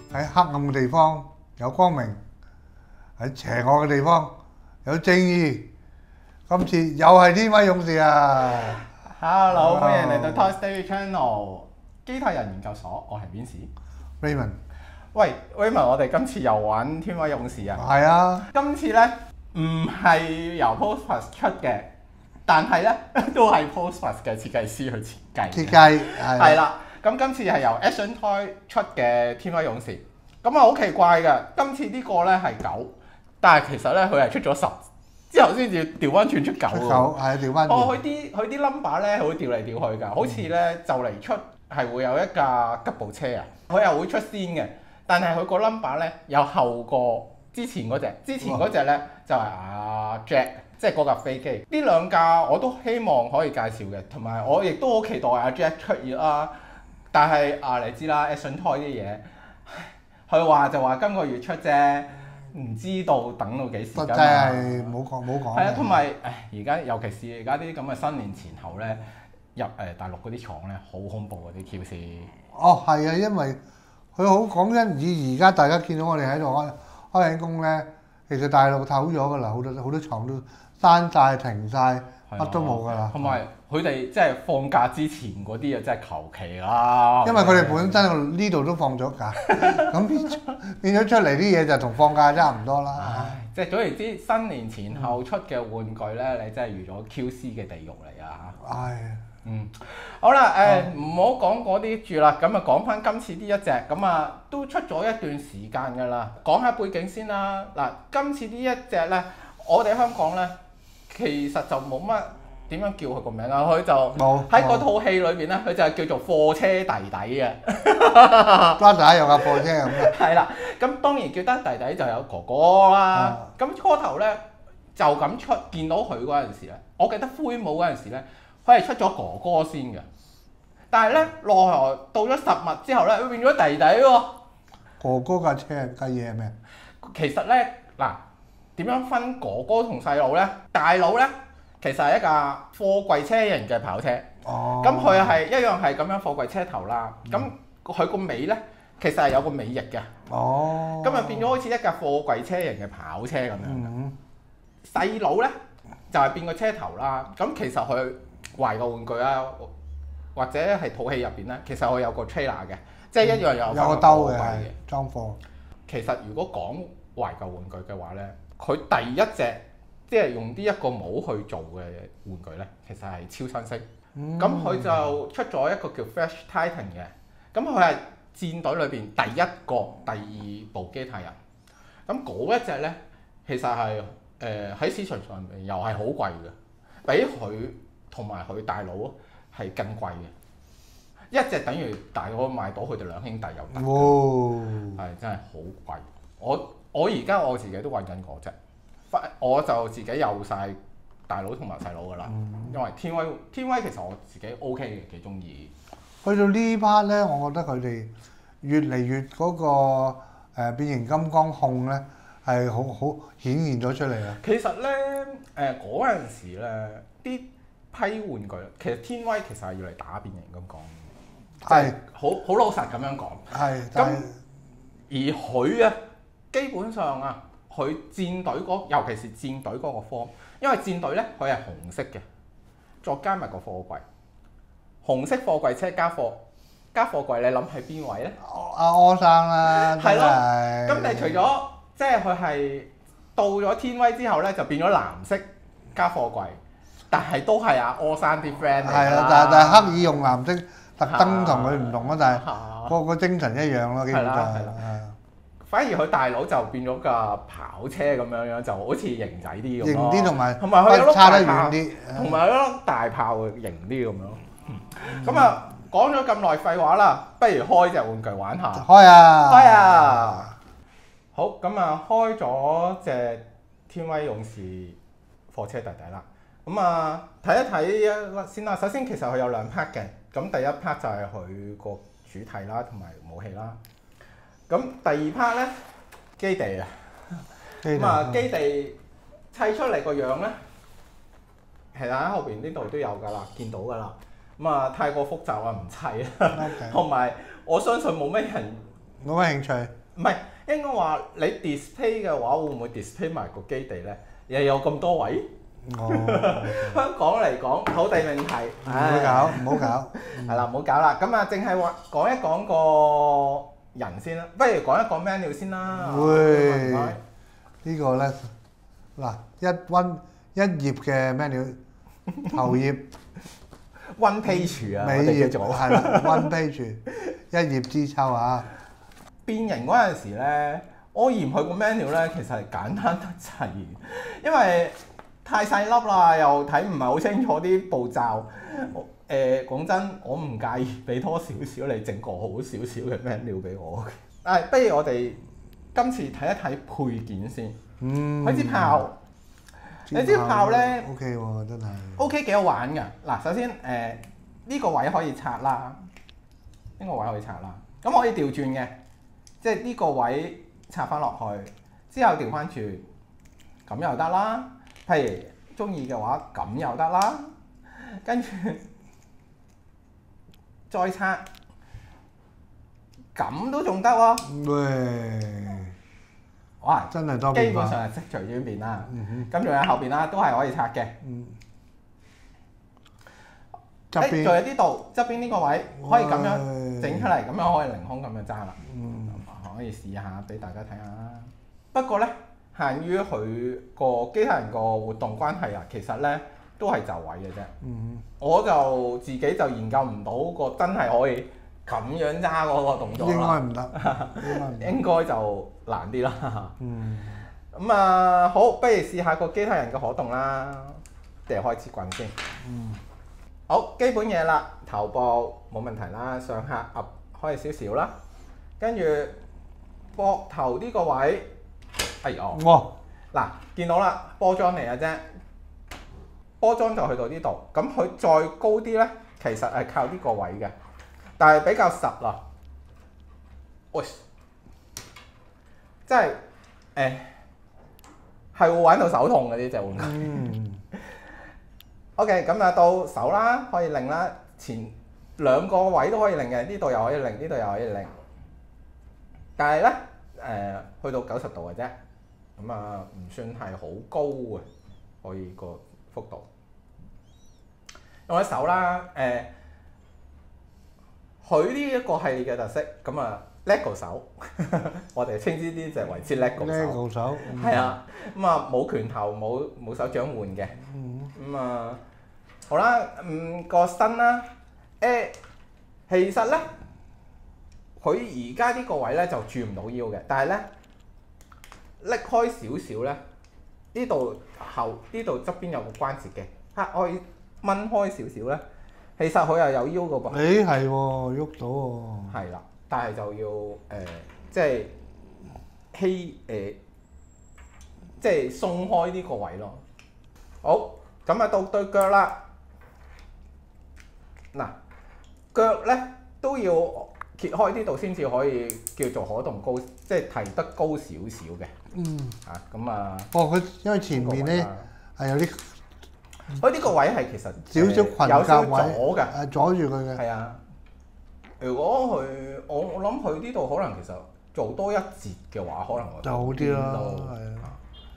喺黑暗嘅地方有光明，喺邪惡嘅地方有正義。今次又係天威勇士啊 Hello，歡迎嚟到 Toy Story Channel 機械人研究所，我係 Raymond。 喂 Raymond，我哋今次又玩天威勇士啊！ 係啊， 今次咧唔係由 Postplus 出嘅，但係咧都係 Postplus 嘅設計師去設計。 設計係啦，咁今次係由 Action Toy 出嘅天威勇士，咁啊好奇怪嘅，今次呢個咧係9，但係其實咧佢係出咗10。之後先至調翻轉出9喎， 係啊，調翻轉。 哦，佢啲 number 咧，佢會調嚟調去㗎，好似咧就嚟出係會有一架吉步車啊，佢又會出先嘅，但係佢個 number 咧有後過之前嗰隻，之前嗰隻咧就係阿 Jack， 即係嗰架飛機。呢兩架我都希望可以介紹嘅，同埋我亦都好期待阿 Jack 出現啦。但係你知啦 ，Action Toy 啲嘢，佢話就話今個月出啫。唔知道等到幾時㗎嘛？ 真係冇講。 係啊，同埋而家尤其是而家啲咁嘅新年前後咧，入大陸嗰啲廠咧，好恐怖嗰啲 QC。 哦，係啊，因為佢好講真，而家大家見到我哋喺度開緊工咧，其實大陸唞咗㗎啦，好多廠都閂晒、停晒，乜都冇㗎啦。 同埋佢哋即係放假之前嗰啲啊，真係求其啦。 因為佢哋本身呢度都放咗假，咁變咗出嚟啲嘢就同放假差唔多啦。 唉，即係總言之，新年前後出嘅玩具咧，你真係預咗 QC 嘅地獄嚟啊！ 唉， 好啦，唔好講嗰啲住啦，咁啊講翻今次呢一隻，咁啊都出咗一段時間㗎啦。講下背景先啦。嗱，今次呢一隻咧，我哋香港咧其實就冇乜點樣叫佢個名啦，佢就喺嗰套戲裏邊咧，佢就係叫做貨車弟弟嘅。 拉仔有架貨車咁嘅。 係啦，咁當然叫得弟弟就有哥哥啦。咁初頭咧就咁出，見到佢嗰陣時咧，我記得灰帽嗰陣時咧，佢係出咗哥哥先嘅。但係咧，奈何到咗實物之後咧，佢變咗弟弟喎。 哥哥架車嘢係咩？ 其實咧，嗱，點樣分哥哥同細佬咧？大佬咧，其實係一架貨櫃車型嘅跑車。 哦。 咁佢係一樣係咁樣貨櫃車頭啦。咁佢個尾咧，其實係有個尾翼嘅。 哦。 咁啊變咗好似一架貨櫃車型嘅跑車咁樣。細佬咧就係變個車頭啦。咁其實佢懷個玩具啊，或者係套戲入邊咧，其實佢有個 trailer 嘅，即係一樣有個兜嘅裝貨。 其實如果講懷舊玩具嘅話咧，佢第一隻即係用呢一個帽去做嘅玩具咧，其實係超新式。咁佢就出咗一個叫 Flash Titan 嘅，咁佢係戰隊裏邊第一個、第二部機械人。咁嗰一隻咧，其實係喺市場上面又係好貴嘅，比佢同埋佢大佬係更貴嘅。一隻等於大佬買到佢哋兩兄弟有得，係真係好貴。我而家我自己都揾緊嗰隻，我就自己有晒大佬同埋細佬噶啦。因為天威其實我自己 OK 嘅，幾中意。 去到呢 part 咧，我覺得佢哋越嚟越嗰個變形金剛控咧係好顯現咗出嚟啊！ 其實咧嗰陣時咧啲批玩具，其實天威其實係要嚟打變形金剛。係好老實咁樣講。係。咁而佢啊，基本上啊，佢戰隊尤其是戰隊嗰個科，因為戰隊咧佢係紅色嘅，再加埋個貨櫃，紅色貨櫃車加貨櫃，你諗係邊位咧？ 阿柯生啦， 係咯。咁但係除咗即係佢係到咗天威之後咧，就變咗藍色加貨櫃，但係都係阿柯生啲 friend 嚟㗎啦。係啊， 但係刻意用藍色。特登同佢唔同咯，但係個精神一樣咯，基本上係。反而佢大佬就變咗架跑車咁樣，就好似型仔啲咁咯。 型啲同埋佢有差得遠啲， 同埋有粒大炮型啲咁樣。咁啊，講咗咁耐廢話啦，不如開隻玩具玩下。開啊！好，咁啊，開咗隻天威勇士貨車弟弟啦。咁啊，睇一睇先啦。首先其實佢有2 part 嘅。咁第一 part 就係佢個主題啦，同埋武器啦。咁第二 part 咧，基地啊，咁啊基地砌出嚟個樣咧，其實喺後邊呢度都有㗎啦，見到㗎啦。咁啊太過複雜啊，唔砌啦。同埋我相信冇咩人冇乜興趣。 唔係應該話你 display 嘅話，會唔會 display 埋個基地咧？又有咁多位？ 哦， 香港嚟講土地命題， 唔好搞，唔好搞。 係啦，唔好搞啦。咁啊，淨係話講一講個人先啦，不如講一講 menu 先啦。 喂唔該呢個咧嗱，一頁嘅 menu， 頭頁、 one page 啊，我尾頁哋叫做係啦，one page， 一頁之秋啊。 變形嗰陣時咧，我嫌佢個 menu 咧其實係簡單得滯，因為太細粒啦，又睇唔係好清楚啲步驟。講真，我唔介意俾多少少你整個好少少嘅 menu 俾我。不如我哋今次睇一睇配件先。佢支炮，你支炮咧 OK 喎，真係 OK 幾好玩㗎。嗱，首先呢個位可以拆啦，呢個位可以拆啦。咁可以調轉嘅，即係呢個位拆翻落去，之後調翻轉，咁又得啦。譬如中意嘅話，咁又得啦。跟住再拆，咁都仲得喎。 喂， 哇！ 真係多基變化。 本上係識隨轉變啦。 嗯咁仲有後邊啦，都係可以拆嘅。 哼， 仲側邊有啲度側邊呢個位可以咁樣喂整出嚟，咁樣可以凌空咁樣揸啦。 嗯可以試下俾大家睇下。不過咧，限於佢個機械人個活動關係啊，其實咧都係就位嘅啫。 嗯我就自己就研究唔到個真係可以咁樣揸嗰個動哼， 作啦。 應該唔得，應該唔得。 應該就難啲啦。 嗯， 咁啊，好，不如試下個機械人嘅可動啦。掟開支棍先。 嗯， 好，基本嘢啦，頭部冇問題啦，上下壓開少少啦，跟住膊頭呢個位，哎呀， 哇， 嗱，見到啦，波裝嚟嘅啫，波裝就去到呢度，咁佢再高啲咧，其實係靠呢個位嘅，但係比較實啦，喂，即係係會玩到手痛嘅呢隻玩具。 嗯， OK，咁啊到手啦，可以擰啦，前兩個位都可以擰嘅，呢度又可以擰，呢度又可以擰。但係咧去到90度嘅啫，咁啊唔算係好高嘅，可以個幅度。用喺手啦，佢呢一個系列嘅特色，咁啊 LEGO 手，我哋稱之呢隻為之 LEGO 手。 LEGO 手。 係啊，咁啊冇拳頭，冇手掌換嘅。 嗯。 咁啊，好啦，個身啦，其實咧，佢而家呢個位咧就轉唔到腰嘅，但係咧拎開少少咧，呢度呢度側邊有個關節嘅，可以掹開少少咧，其實佢又有腰嘅噃。 誒係喎，喐到喎。 係啦，但係就要即係即係鬆開呢個位咯。好。咁啊到對腳啦，嗱腳咧都要揭開呢度先至可以叫做可動高，即係提得高少少嘅。 嗯。 咁啊。 哦，佢因為前面咧係有啲佢呢個位係其實少少裙有少甲位， 阻㗎， 阻住佢嘅。 係啊。如果我諗佢呢度可能其實做多一節嘅話，可能會就好啲啦，係啊。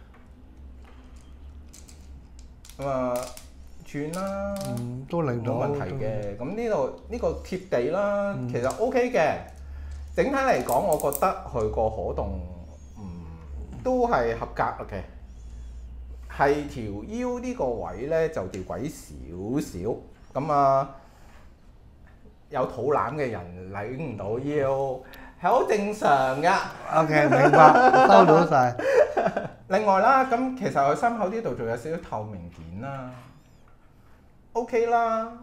咁啊轉啦， 都令到冇問題嘅。咁呢度呢個貼地啦，其實 OK 嘅。整體嚟講，我覺得佢個可動都係合格嘅。係條腰呢個位咧就吊詭少少，咁啊有肚腩嘅人擰唔到腰係好正常㗎。 OK， 明白，收到晒。 另外啦，咁其實佢心口呢度仲有少少透明件啦 ，OK 啦。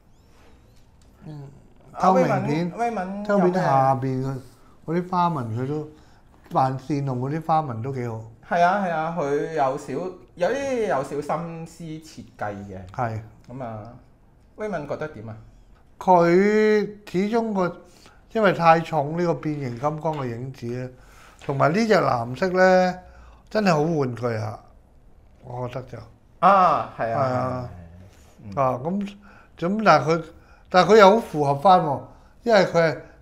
透明件， 威敏透明下邊嗰啲花紋佢都扮線龍嗰啲花紋都幾好。 係啊，佢有啲有小心思設計嘅。 係。 咁啊，威敏覺得點啊？ 佢始終因為太重呢個變形金剛嘅影子咧，同埋呢隻藍色咧真係好玩具啊！我覺得就係啊， 咁但係佢又好符合翻喎，因為佢係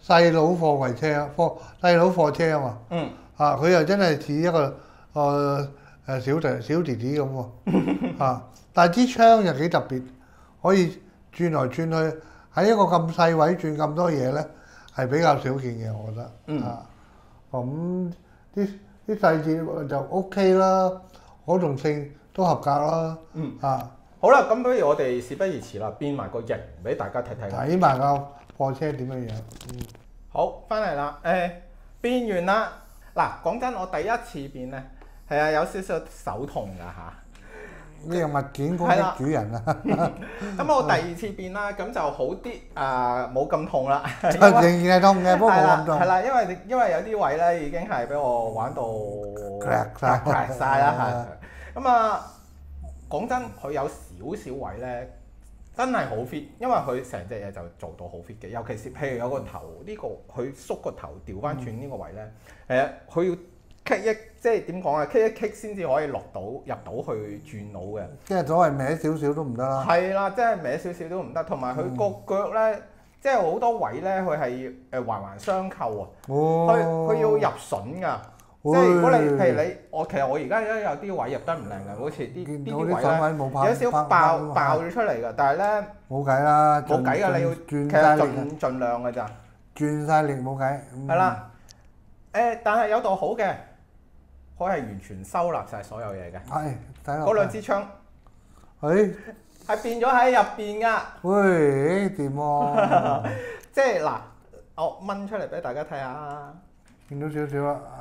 細佬貨櫃車細佬貨車啊嘛。 嗯。 佢又真係似一個小弟弟咁喎。但係支槍又幾特別，可以轉來轉去，喺一個咁細位轉咁多嘢咧，係比較少見嘅，我覺得。咁啲細節就 OK 啦，可動性都合格啦。 好啦，咁不如我哋事不宜遲啦，變埋個型俾大家睇睇。 睇埋個貨車點樣樣。 好，翻嚟啦，變完啦。嗱，講真，我第一次變咧，係啊，有少少手痛㗎嚇。 呢個物件攻擊主人啊！ 咁我第二次變啦，咁就好啲冇咁痛啦。 仍然係痛嘅，不過冇咁痛。 係啦，因為有啲位咧已經係俾我玩到crack晒啦，係。咁講真，佢有少少位咧，真係好 fit，因為佢成隻嘢就做到好 fit 嘅。尤其是譬如有個頭呢個，佢縮個頭調翻轉呢個位咧，佢要棘一即係點講啊？棘一棘先至可以入到去轉腦嘅。即係所謂歪少少都唔得啦。 係啦，即係歪少少都唔得。同埋佢個腳咧，即係好多位咧，佢係環環相扣啊。佢要入榫㗎。即係如果你譬如其實我而家有啲位入得唔靚嘅，好似啲位咧有少少爆咗出嚟㗎，但係咧冇計啦， 冇計㗎，你要其實盡量㗎咋。 轉晒力冇計。 係啦，但係有度好嘅，佢係完全收納晒所有嘢嘅。 係， 嗰兩支槍，係變咗喺入邊㗎。 喂，掂喎！ 即係嗱，我掹出嚟俾大家睇下。 見到少少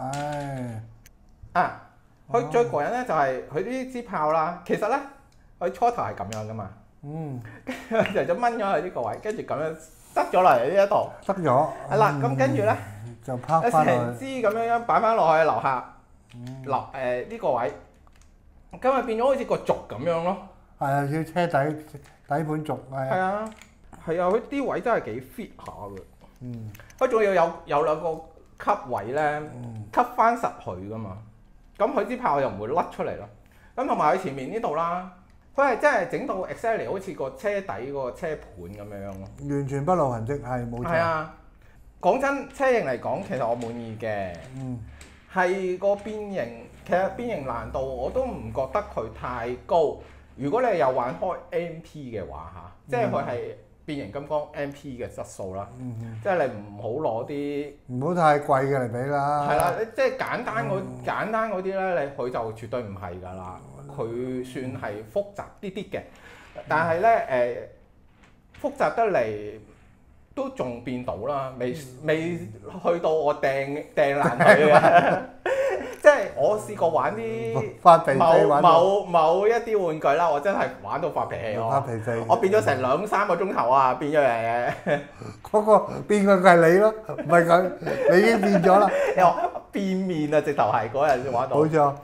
啦， 佢最過癮咧就係佢呢支炮啦。其實咧，佢初頭係咁樣噶嘛。跟住就掹咗佢呢個位，跟住咁樣塞咗落嚟呢一度。 塞咗。 係啦，咁跟住咧， 就拋翻成支咁樣擺翻落去樓下，呢個位，咁咪變咗好似個軸咁樣咯。 係啊，要車底盤軸係。 係啊，佢啲位真係幾 fit 下嘅。佢仲要有兩個吸位咧，吸翻實佢噶嘛，咁佢支炮又唔會甩出嚟咯。咁同埋佢前面呢度啦，佢係真係整到 exactly 好似個車底個車盤咁樣咯， 完全不露痕跡，係冇錯。 係啊，講真，車型嚟講，其實我滿意嘅。係個變形，其實變形難度我都唔覺得佢太高。如果你有玩開 MP 嘅話嚇，即係佢係變形金剛 MP 嘅質素啦，即係你唔好攞啲唔好太貴嘅嚟比啦。 係啦，即係簡單嗰啲咧，佢就絕對唔係㗎啦。佢算係複雜啲啲嘅，但係咧複雜得嚟都仲變到啦，未去到我掟爛佢嘅。即係我試過玩啲某一啲玩具啦，我真係玩到發脾氣我變咗成2-3個鐘頭啊，變咗樣嘢。 嗰個變嘅係你咯，唔係佢，你已經變咗啦。 變面啊，直頭係嗰日先玩到。 冇錯。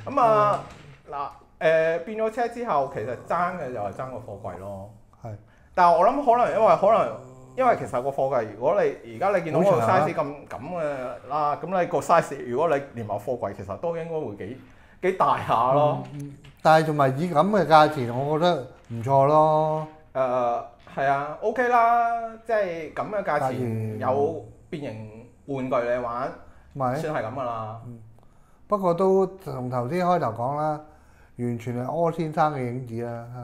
咁變咗車之後，其實爭嘅就係爭個貨櫃咯。 係。 但係我諗可能因為其實個貨櫃，如果你而家你見到個 size 咁嘅啦，咁你個 size 如果你連埋貨櫃，其實都應該會幾大下咯。 但係同埋以咁嘅價錢，我覺得唔錯咯。 係啊 ，OK 啦，即係咁嘅價錢有變形玩具你玩，算係咁噶啦。 不過都同頭先開頭講啦，完全係柯先生嘅影子啦。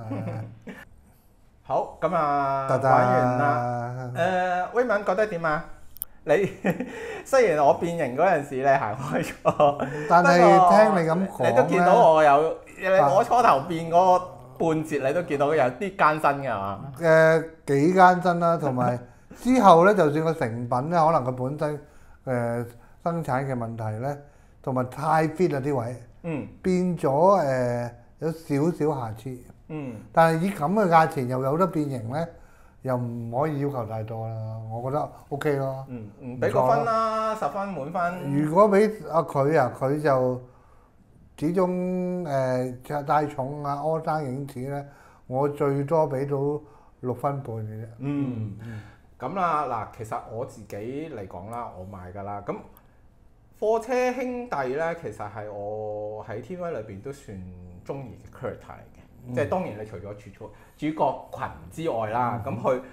好，咁玩完啦。威文覺得點啊？你雖然我變形嗰陣時你行開咗， 但係聽你咁講咧， 你都見到我我初頭變嗰半截，你都見到有啲艱辛㗎嘛？ 幾艱辛啦，同埋之後咧，就算個成品咧，可能佢本身生產嘅問題咧，同埋太 fit 啦啲位，變咗有少少瑕疵。但係以咁嘅價錢又有得變形咧，又唔可以要求太多啦。我覺得 OK 咯。 俾個分啦，10分滿分。 如果俾佢就始終帶重柯生影子咧，我最多俾到6分半嘅啫。 咁啦，嗱，其實我自己嚟講啦，我買㗎啦。咁貨車兄弟咧，其實係我喺天威裏邊都算中意嘅 character 嚟嘅。即係當然，你除咗主角群之外啦，咁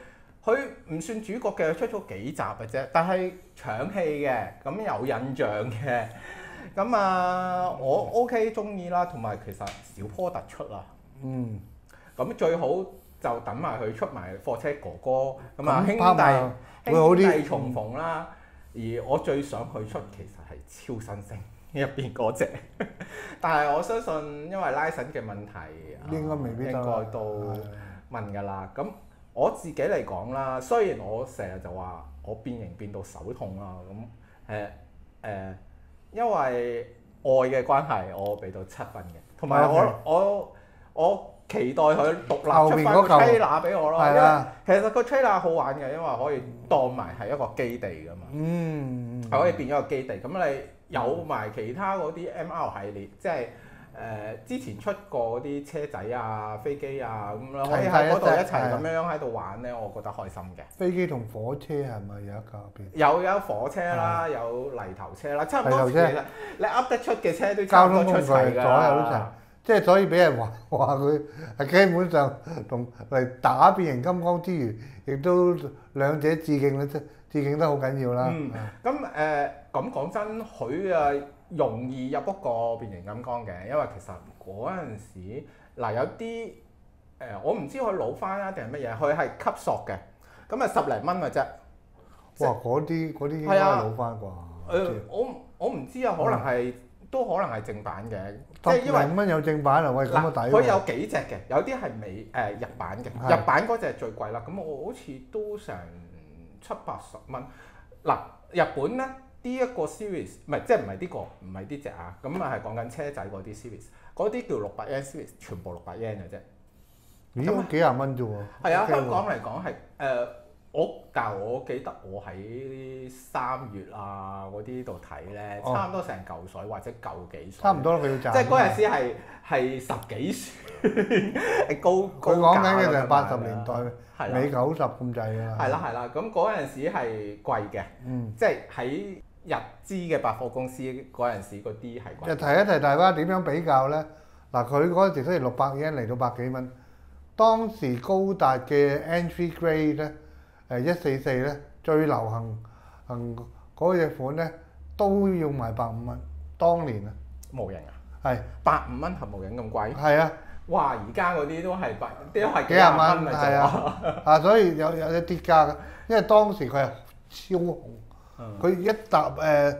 佢唔算主角嘅，出咗幾集嘅啫，但係搶戲嘅，咁有印象嘅。咁啊，我 OK 中意啦，同埋其實小坡突出啦。咁最好就等埋佢出埋貨車哥哥，咁啊兄弟重逢啦。而我最想佢出其實係超新星入邊嗰隻，但係我相信因為拉神嘅問題， 應該未必得， 應該都問㗎啦。咁我自己嚟講啦，雖然我成日就話我變形變到手痛啦，咁因為愛嘅關係，我俾到7分嘅，同埋我期待佢獨立出翻個 trailer 俾我咯，因為其實個 trailer 好玩嘅，因為可以當埋係一個基地㗎嘛，係可以變咗個基地。咁你有埋其他嗰啲 MR 系列，即係之前出過嗰啲車仔啊、飛機啊咁啦，可以喺嗰度一齊咁樣喺度玩咧，我覺得開心嘅。 飛機同火車係咪有一個邊？ 有火車啦，有泥頭車啦，差唔多其實你噏得出嘅車都差唔多出齊㗎啦。 即係所以俾人話佢係基本上同嚟打變形金剛之餘，亦都兩者致敬咧，致敬得好緊要啦。 咁講真，佢容易入屋個變形金剛嘅，因為其實嗰陣時有啲我唔知佢老翻啊定係乜嘢，佢係級索嘅，咁10零蚊嘅啫。 哇！嗰啲應該老翻啩？ 我唔知啊，可能係。都可能係正版嘅， 即係因為5蚊有正版啊！喂，咁啊抵喎！ 佢有幾隻嘅，有啲係日版嘅，日版嗰隻最貴啦。咁我好似都成70-80蚊。嗱，日本咧呢一個 series 唔係即係唔係呢個唔係呢隻啊，咁係講緊車仔嗰啲 series，嗰啲叫600 yen series，全部600 yen 嘅啫。 咦？幾廿蚊啫喎！ 係啊，香港嚟講係但係我記得我喺3月啊嗰啲度睇咧，差唔多成嚿水或者嚿幾水。 差唔多佢要賺。 即係嗰陣時係10幾船，高佢講緊嘅就係80年代尾90咁滯㗎。 係啦，咁嗰陣時係貴嘅，即係喺日資嘅百貨公司嗰陣時嗰啲係貴。 就提一提大家點樣比較咧？嗱，佢嗰陣時雖然600 yen 嚟到百幾蚊，當時高達嘅 entry grade 咧。144咧最流行嗰隻款咧都要賣150蚊，當年啊模型啊， 係 150蚊合模型咁貴？ 係啊！ 哇！而家嗰啲都係幾廿蚊咪係啊！所以有一跌價嘅，因為當時佢係超紅，佢一沓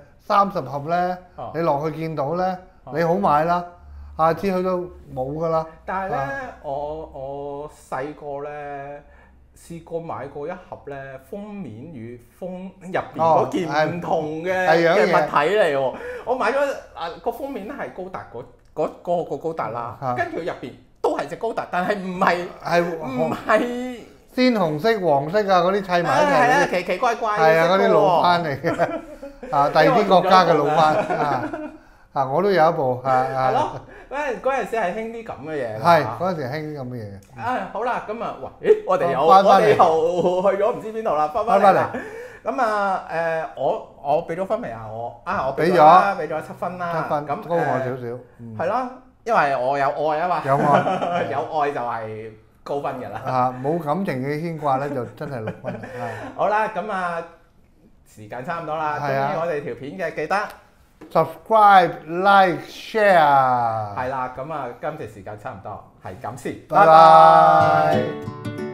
30盒咧，你落去見到咧，你好買啦，下次去到冇㗎啦。 但係咧，我細個咧。試過買過一盒咧，封面與封入邊嗰件唔同嘅物體嚟喎。我買咗個封面係高達嗰個高達啦，跟住入邊都係隻高達，但係唔係鮮紅色、黃色啊嗰啲砌埋一齊。 係啊，奇奇怪怪嘅。 係啊，嗰啲老番嚟嘅，第二啲國家嘅老番我都有一部係咯。嗰陣時係興啲咁嘅嘢。 係嗰陣時係興啲咁嘅嘢。 好啦，咁啊，我哋又去咗唔知邊度啦，翻嚟啦。咁我俾咗分未啊？我俾咗7分啦。 7分，咁高我少少。 係咯，因為我有愛啊嘛。 有愛， 有愛就係高分㗎啦。 冇感情嘅牽掛咧，就真係6分。 好啦，咁時間差唔多啦。中意我哋條片嘅記得 subscribe、like、share。 係啦，咁今次時間差唔多，係咁先。 拜拜。